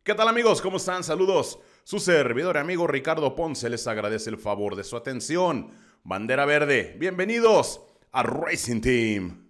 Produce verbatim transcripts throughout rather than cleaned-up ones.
¿Qué tal amigos? ¿Cómo están? Saludos. Su servidor y amigo Ricardo Ponce les agradece el favor de su atención. Bandera verde, bienvenidos a Racing Team.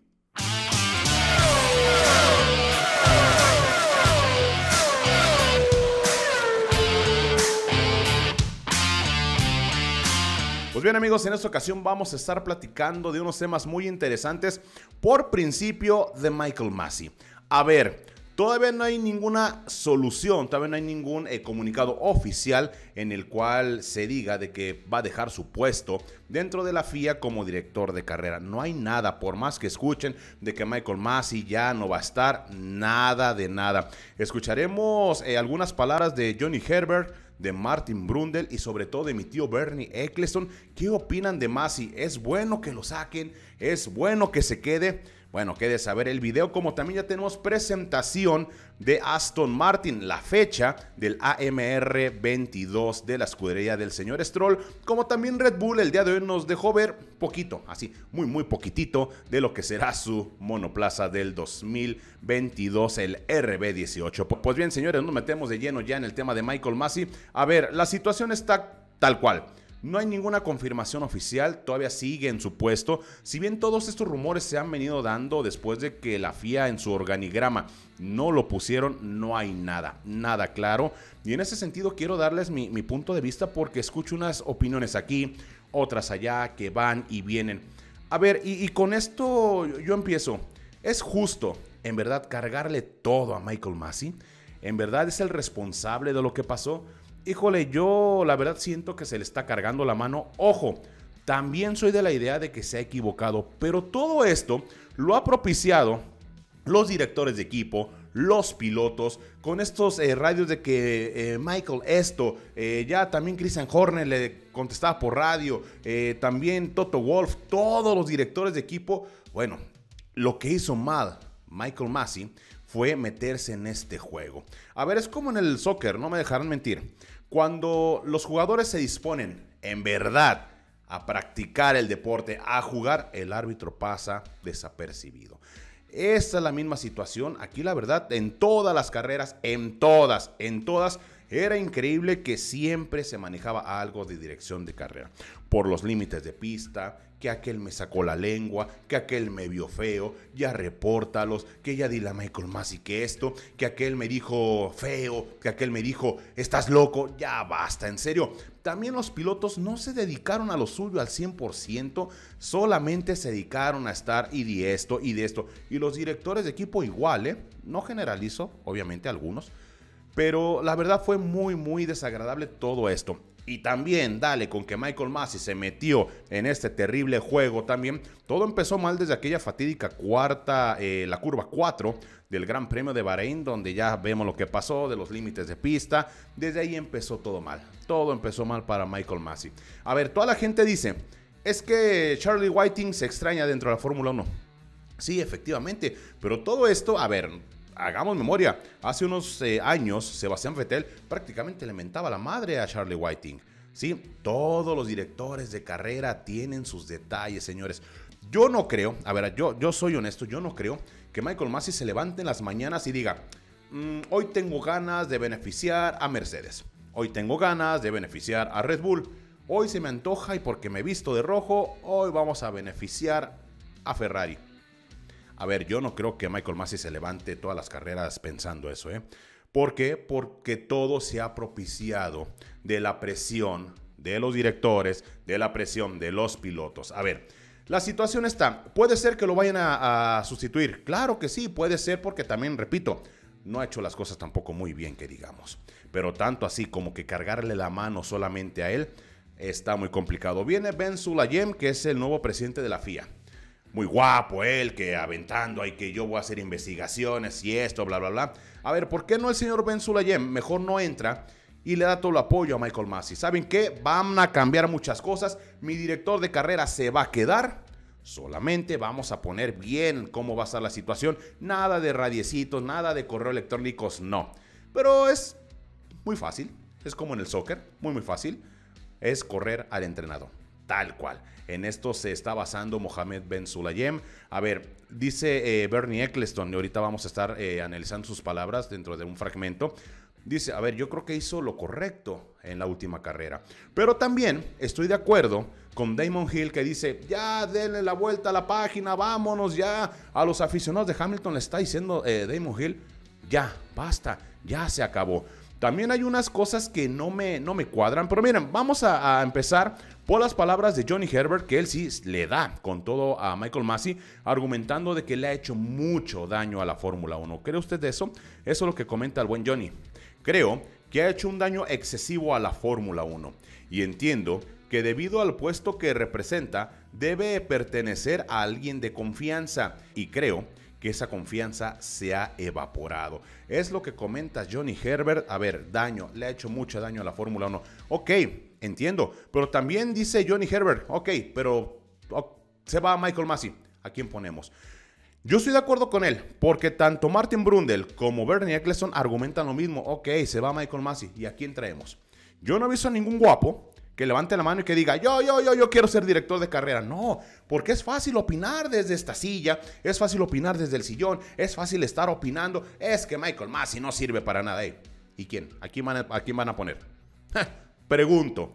Pues bien amigos, en esta ocasión vamos a estar platicando de unos temas muy interesantes. Por principio de Michael Masi. A ver, todavía no hay ninguna solución, todavía no hay ningún eh, comunicado oficial en el cual se diga de que va a dejar su puesto dentro de la F I A como director de carrera. No hay nada, por más que escuchen de que Michael Masi ya no va a estar, nada de nada. Escucharemos eh, algunas palabras de Johnny Herbert, de Martin Brundle y sobre todo de mi tío Bernie Ecclestone. ¿Qué opinan de Masi? ¿Es bueno que lo saquen? ¿Es bueno que se quede? Bueno, quede saber el video, como también ya tenemos presentación de Aston Martin, la fecha del A M R veintidós de la escudería del señor Stroll, como también Red Bull el día de hoy nos dejó ver poquito, así, muy muy poquitito de lo que será su monoplaza del dos mil veintidós, el R B dieciocho. Pues bien, señores, nos metemos de lleno ya en el tema de Michael Masi. A ver, la situación está tal cual. No hay ninguna confirmación oficial, todavía sigue en su puesto. Si bien todos estos rumores se han venido dando después de que la F I A en su organigrama no lo pusieron, no hay nada, nada claro. Y en ese sentido quiero darles mi, mi punto de vista porque escucho unas opiniones aquí, otras allá que van y vienen. A ver, y, y con esto yo empiezo. ¿Es justo, en verdad, cargarle todo a Michael Masi? ¿En verdad es el responsable de lo que pasó? Híjole, yo la verdad siento que se le está cargando la mano. Ojo, también soy de la idea de que se ha equivocado, pero todo esto lo ha propiciado los directores de equipo, los pilotos, con estos eh, radios de que eh, Michael esto, eh, ya también Christian Horner le contestaba por radio, eh, también Toto Wolff, todos los directores de equipo. Bueno, lo que hizo mal Michael Masi fue meterse en este juego. A ver, es como en el soccer, no me dejarán mentir. Cuando los jugadores se disponen, en verdad, a practicar el deporte, a jugar, el árbitro pasa desapercibido. Esta es la misma situación. Aquí la verdad, en todas las carreras, en todas, en todas, era increíble que siempre se manejaba algo de dirección de carrera. Por los límites de pista, que aquel me sacó la lengua, que aquel me vio feo, ya repórtalos, que ya dile a Michael Masi que esto, que aquel me dijo feo, que aquel me dijo estás loco, ya basta, en serio. También los pilotos no se dedicaron a lo suyo al cien por ciento, solamente se dedicaron a estar y de esto y de esto. Y los directores de equipo igual, ¿eh? No generalizo, obviamente algunos, pero la verdad fue muy muy desagradable todo esto. Y también, dale, con que Michael Masi se metió en este terrible juego también. Todo empezó mal desde aquella fatídica cuarta, eh, la curva cuatro del Gran Premio de Bahrein, donde ya vemos lo que pasó de los límites de pista. Desde ahí empezó todo mal. Todo empezó mal para Michael Masi. A ver, toda la gente dice, es que Charlie Whiting se extraña dentro de la Fórmula uno. Sí, efectivamente, pero todo esto, a ver, hagamos memoria, hace unos eh, años Sebastián Vettel prácticamente le mentaba la madre a Charlie Whiting. Sí, todos los directores de carrera tienen sus detalles, señores. Yo no creo, a ver, yo, yo soy honesto, yo no creo que Michael Masi se levante en las mañanas y diga, mmm, hoy tengo ganas de beneficiar a Mercedes, hoy tengo ganas de beneficiar a Red Bull, hoy se me antoja y porque me he visto de rojo, hoy vamos a beneficiar a Ferrari. A ver, yo no creo que Michael Masi se levante todas las carreras pensando eso, ¿eh? ¿Por qué? Porque todo se ha propiciado de la presión de los directores, de la presión de los pilotos. A ver, la situación está, ¿puede ser que lo vayan a, a sustituir? Claro que sí, puede ser porque también, repito, no ha hecho las cosas tampoco muy bien, que digamos. Pero tanto así como que cargarle la mano solamente a él, está muy complicado. Viene Ben Sulayem, que es el nuevo presidente de la F I A. Muy guapo él, que aventando ahí que yo voy a hacer investigaciones y esto, bla, bla, bla. A ver, ¿por qué no el señor Ben Sulayem mejor no entra y le da todo el apoyo a Michael Masi? ¿Saben qué? Van a cambiar muchas cosas. Mi director de carrera se va a quedar. Solamente vamos a poner bien cómo va a estar la situación. Nada de radiecitos, nada de correo electrónicos, no. Pero es muy fácil. Es como en el soccer, muy, muy fácil. Es correr al entrenador. Tal cual. En esto se está basando Mohammed Ben Sulayem. A ver, dice eh, Bernie Ecclestone, y ahorita vamos a estar eh, analizando sus palabras dentro de un fragmento. dice, a ver, yo creo que hizo lo correcto en la última carrera. Pero también estoy de acuerdo con Damon Hill, que dice, ya denle la vuelta a la página, vámonos ya. A los aficionados de Hamilton le está diciendo eh, Damon Hill, ya, basta, ya se acabó. También hay unas cosas que no me, no me cuadran, pero miren, vamos a, a empezar por las palabras de Johnny Herbert, que él sí le da con todo a Michael Masi, argumentando de que le ha hecho mucho daño a la Fórmula uno. ¿Cree usted de eso? Eso es lo que comenta el buen Johnny. Creo que ha hecho un daño excesivo a la Fórmula uno y entiendo que debido al puesto que representa debe pertenecer a alguien de confianza y creo que esa confianza se ha evaporado. Es lo que comenta Johnny Herbert. A ver, daño, le ha hecho mucho daño a la Fórmula uno. Ok, entiendo, pero también dice Johnny Herbert, ok, pero oh, se va Michael Masi, ¿a quién ponemos? Yo estoy de acuerdo con él, porque tanto Martin Brundle como Bernie Eccleston argumentan lo mismo. Ok, se va Michael Masi, ¿y a quién traemos? Yo no he visto a ningún guapo que levante la mano y que diga, yo, yo, yo, yo quiero ser director de carrera. No, porque es fácil opinar desde esta silla, es fácil opinar desde el sillón, es fácil estar opinando. Es que Michael Masi no sirve para nada. ¿Eh? ¿Y quién? ¿A quién van a, a, quién van a poner? Pregunto.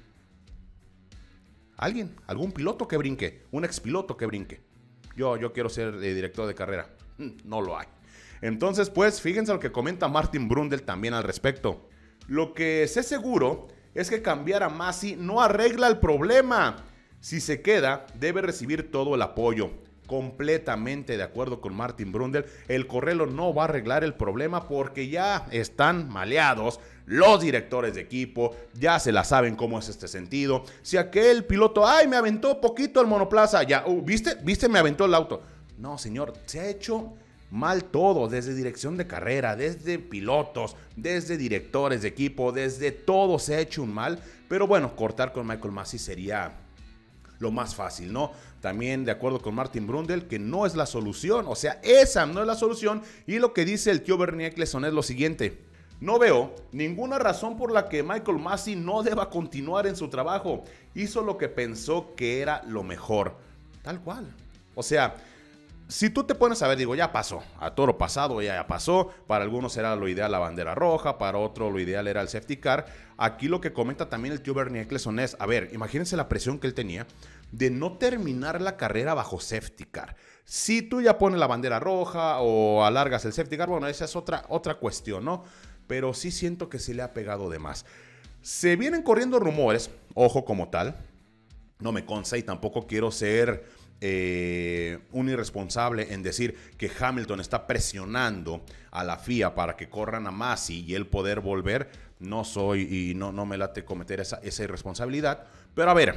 ¿Alguien? ¿Algún piloto que brinque? ¿Un expiloto que brinque? Yo, yo quiero ser eh, director de carrera. No lo hay. Entonces, pues, fíjense lo que comenta Martin Brundle también al respecto. Lo que sé seguro es que cambiar a Masi no arregla el problema. Si se queda, debe recibir todo el apoyo. Completamente de acuerdo con Martin Brundle. El correo no va a arreglar el problema porque ya están maleados los directores de equipo. Ya se la saben cómo es este sentido. Si aquel piloto, ay, me aventó poquito el monoplaza. Ya, uh, ¿viste? ¿Viste? Me aventó el auto. No, señor, se ha hecho mal todo, desde dirección de carrera, desde pilotos, desde directores de equipo, desde todo se ha hecho un mal. Pero bueno, cortar con Michael Masi sería lo más fácil, ¿no? También de acuerdo con Martin Brundle, que no es la solución, o sea, esa no es la solución. Y lo que dice el tío Bernie Eccleston es lo siguiente: no veo ninguna razón por la que Michael Masi no deba continuar en su trabajo. Hizo lo que pensó que era lo mejor, tal cual. O sea, si tú te pones a ver, digo, ya pasó, a toro pasado ya, ya pasó, para algunos era lo ideal la bandera roja, para otro lo ideal era el safety car. Aquí lo que comenta también el tío Bernie Eccleston es, a ver, imagínense la presión que él tenía de no terminar la carrera bajo safety car. Si tú ya pones la bandera roja o alargas el safety car, bueno, esa es otra, otra cuestión, ¿no? Pero sí siento que se le ha pegado de más. Se vienen corriendo rumores, ojo como tal, no me consta y tampoco quiero ser Eh, un irresponsable en decir que Hamilton está presionando a la F I A para que corran a Masi y él poder volver. No soy y no, no me late cometer esa, esa irresponsabilidad. Pero a ver,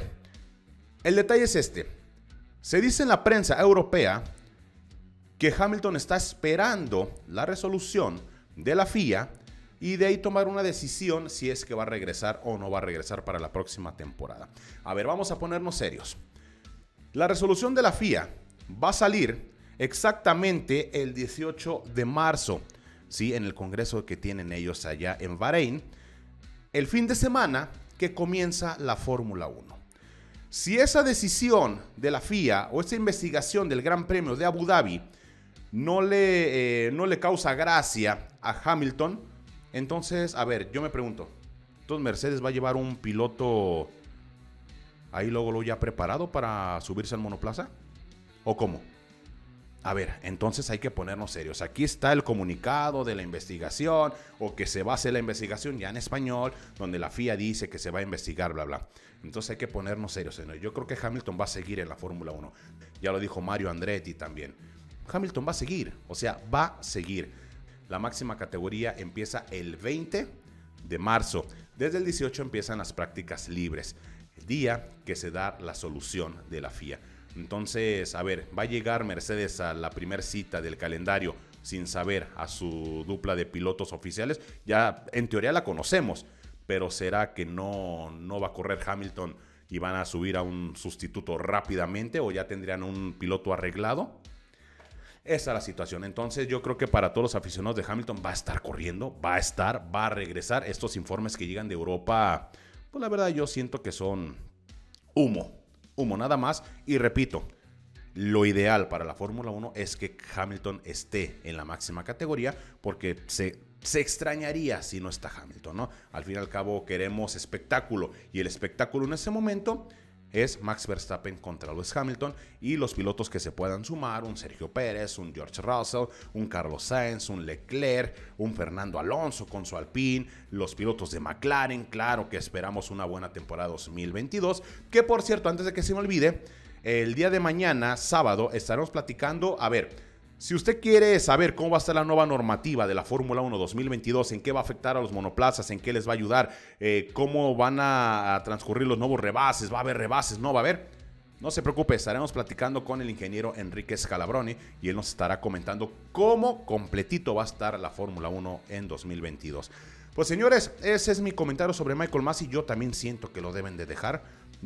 el detalle es este. Se dice en la prensa europea que Hamilton está esperando la resolución de la F I A y de ahí tomar una decisión si es que va a regresar o no va a regresar para la próxima temporada. A ver, vamos a ponernos serios. La resolución de la F I A va a salir exactamente el dieciocho de marzo, ¿sí? En el congreso que tienen ellos allá en Bahrein, el fin de semana que comienza la Fórmula uno. Si esa decisión de la F I A o esa investigación del Gran Premio de Abu Dhabi no le, eh, no le causa gracia a Hamilton, entonces, a ver, yo me pregunto, ¿entonces Mercedes va a llevar un piloto ahí luego lo ya preparado para subirse al monoplaza? ¿O cómo? A ver, entonces hay que ponernos serios. Aquí está el comunicado de la investigación, o que se va a hacer la investigación ya en español, donde la F I A dice que se va a investigar, bla, bla. Entonces hay que ponernos serios. Yo creo que Hamilton va a seguir en la Fórmula uno. Ya lo dijo Mario Andretti también. Hamilton va a seguir, o sea, va a seguir. La máxima categoría empieza el veinte de marzo. Desde el dieciocho empiezan las prácticas libres, el día que se da la solución de la F I A. Entonces, a ver, va a llegar Mercedes a la primera cita del calendario sin saber a su dupla de pilotos oficiales. Ya en teoría la conocemos, pero ¿será que no, no va a correr Hamilton y van a subir a un sustituto rápidamente, o ya tendrían un piloto arreglado? Esa es la situación. Entonces yo creo que para todos los aficionados de Hamilton va a estar corriendo, va a estar, va a regresar. Estos informes que llegan de Europa, pues la verdad yo siento que son humo, humo nada más. Y repito, lo ideal para la Fórmula uno es que Hamilton esté en la máxima categoría, porque se se extrañaría si no está Hamilton, ¿no? Al fin y al cabo queremos espectáculo y el espectáculo en ese momento es Max Verstappen contra Lewis Hamilton y los pilotos que se puedan sumar, un Sergio Pérez, un George Russell, un Carlos Sainz, un Leclerc, un Fernando Alonso con su Alpine, los pilotos de McLaren, claro que esperamos una buena temporada dos mil veintidós, que por cierto, antes de que se me olvide, el día de mañana, sábado, estaremos platicando, a ver, si usted quiere saber cómo va a estar la nueva normativa de la Fórmula uno dos mil veintidós, en qué va a afectar a los monoplazas, en qué les va a ayudar, eh, cómo van a, a transcurrir los nuevos rebases, va a haber rebases, no va a haber, no se preocupe, estaremos platicando con el ingeniero Enrique Scalabroni y él nos estará comentando cómo completito va a estar la Fórmula uno en dos mil veintidós. Pues señores, ese es mi comentario sobre Michael Masi. Yo también siento que lo deben de dejar.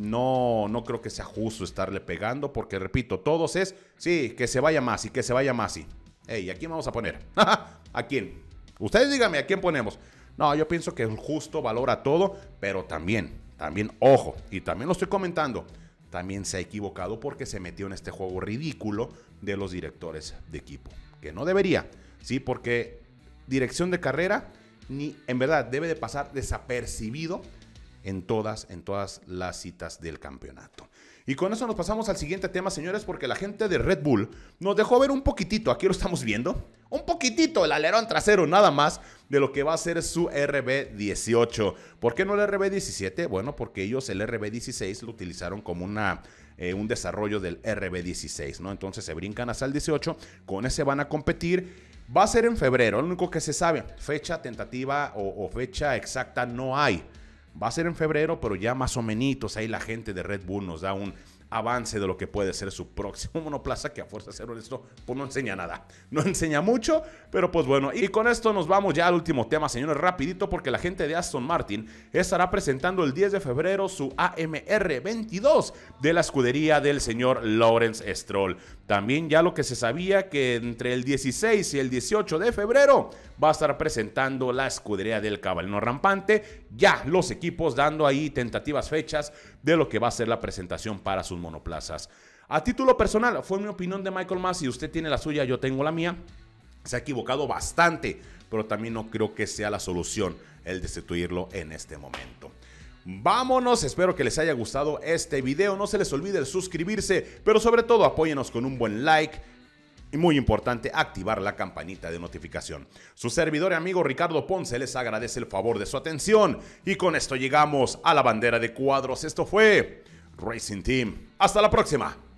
No, no creo que sea justo estarle pegando porque, repito, todos es, sí, que se vaya Masi, que se vaya Masi. Ey, ¿a quién vamos a poner? ¿A quién? Ustedes díganme, ¿a quién ponemos? No, yo pienso que el justo valora todo, pero también, también, ojo, y también lo estoy comentando, también se ha equivocado porque se metió en este juego ridículo de los directores de equipo, que no debería, ¿sí? Porque dirección de carrera, ni en verdad, debe de pasar desapercibido en todas, en todas las citas del campeonato. Y con eso nos pasamos al siguiente tema, señores, porque la gente de Red Bull nos dejó ver un poquitito, aquí lo estamos viendo, un poquitito el alerón trasero nada más de lo que va a ser su R B dieciocho. ¿Por qué no el R B diecisiete? Bueno, porque ellos el R B dieciséis lo utilizaron como una, eh, un desarrollo del R B dieciséis, ¿no? Entonces se brincan hasta el dieciocho, con ese van a competir. Va a ser en febrero, lo único que se sabe, fecha tentativa o, o fecha exacta no hay. Va a ser en febrero, pero ya más o menos ahí la gente de Red Bull nos da un avance de lo que puede ser su próximo monoplaza, que a fuerza de ser honesto, pues no enseña nada. No enseña mucho, pero pues bueno. Y con esto nos vamos ya al último tema, señores, rapidito, porque la gente de Aston Martin estará presentando el diez de febrero su A M R veintidós de la escudería del señor Lawrence Stroll. También ya lo que se sabía que entre el dieciséis y el dieciocho de febrero va a estar presentando la escudería del Caballero Rampante. Ya los equipos dando ahí tentativas fechas de lo que va a ser la presentación para sus monoplazas. A título personal, fue mi opinión de Michael Masi. Usted tiene la suya, yo tengo la mía. Se ha equivocado bastante, pero también no creo que sea la solución el destituirlo en este momento. Vámonos, espero que les haya gustado este video. No se les olvide el suscribirse, pero sobre todo apóyenos con un buen like. Y muy importante, activar la campanita de notificación. Su servidor y amigo Ricardo Ponce les agradece el favor de su atención. Y con esto llegamos a la bandera de cuadros. Esto fue Racing Team. Hasta la próxima.